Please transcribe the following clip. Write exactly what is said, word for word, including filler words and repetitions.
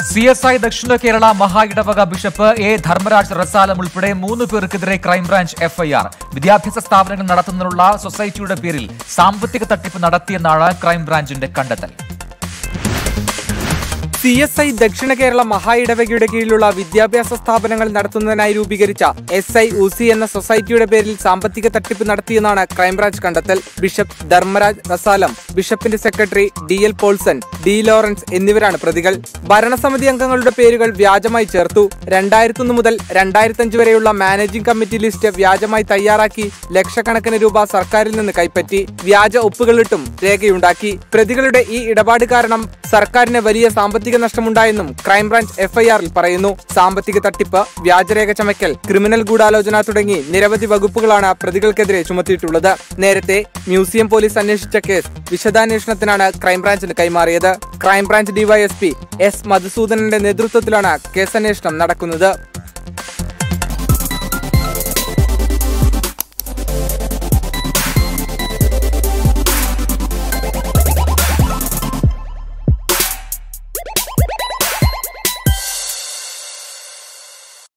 C S I ദക്ഷിണ കേരള മഹാ ഇടവക ബിഷപ്പ് എ ധർമ്മരാജ് റസാലം ഉൾപ്പെടെ മൂന്ന് പേർക്കെതിരെ ക്രൈംബ്രാഞ്ച് എഫ്ഐആർ. വിദ്യാഭ്യാസ സ്ഥാപനങ്ങൾ നടത്തുന്നതിനുള്ള സൊസൈറ്റിയുടെ പേരിൽ സാമ്പത്തിക തട്ടിപ്പ് നടത്തിയെന്നാണ് ക്രൈംബ്രാഞ്ചിന്റെ കണ്ടെത്തൽ. സി എസ് ഐ ദക്ഷിണ കേരള മഹാ ഇടവകയുടെ കീഴിലുള്ള വിദ്യാഭ്യാസ സ്ഥാപനങ്ങൾ നടത്തുന്നതിനായി രൂപീകരിച്ച എസ് ഐ ഉസി എന്ന സൊസൈറ്റിയുടെ പേരിൽ സാമ്പത്തിക തട്ടിപ്പ് നടത്തിയെന്നാണ് ക്രൈംബ്രാഞ്ച് കണ്ടെത്തൽ. ബിഷപ്പ് ധർമ്മരാജ് റസാലം, ബിഷപ്പിന്റെ secretary D L Paulson, D Lawrence എന്നിവരാണ് പ്രതികൾ. ഭരണസമിതി അംഗങ്ങളുടെ പേരുകൾ വ്യാജമായി ചേർത്തു. രണ്ടായിരത്തി ഒന്ന് മുതൽ രണ്ടായിരത്തി അഞ്ച് വരെയുള്ള മാനേജിംഗ് കമ്മിറ്റി ലിസ്റ്റ് വ്യാജമായി തയ്യാറാക്കി ലക്ഷക്കണക്കിന് രൂപ സർക്കാരിൽ നിന്ന് കൈപ്പറ്റി വ്യാജ ഒപ്പുകളിട്ടും രേഖയുണ്ടാക്കി. പ്രതികളുടെ ഈ ഇടപാട് കാരണം സർക്കാരിന് വലിയ സാമ്പത്തിക നഷ്ടമുണ്ടായെന്നും ക്രൈംബ്രാഞ്ച് എഫ്ഐആറിൽ പറയുന്നു. സാമ്പത്തിക തട്ടിപ്പ്, വ്യാജരേഖ ചമയ്ക്കൽ, ക്രിമിനൽ ഗൂഢാലോചന തുടങ്ങി നിരവധി വകുപ്പുകളാണ് പ്രതികൾക്കെതിരെ ചുമത്തിയിട്ടുള്ളത്. നേരത്തെ മ്യൂസിയം പോലീസ് അന്വേഷിച്ച കേസ് വിശദാന്വേഷണത്തിനാണ് ക്രൈംബ്രാഞ്ചിന് കൈമാറിയത്. ക്രൈംബ്രാഞ്ച് ഡിവൈഎസ്പി എസ് മധുസൂദനന്റെ നേതൃത്വത്തിലാണ് കേസന്വേഷണം നടക്കുന്നത്.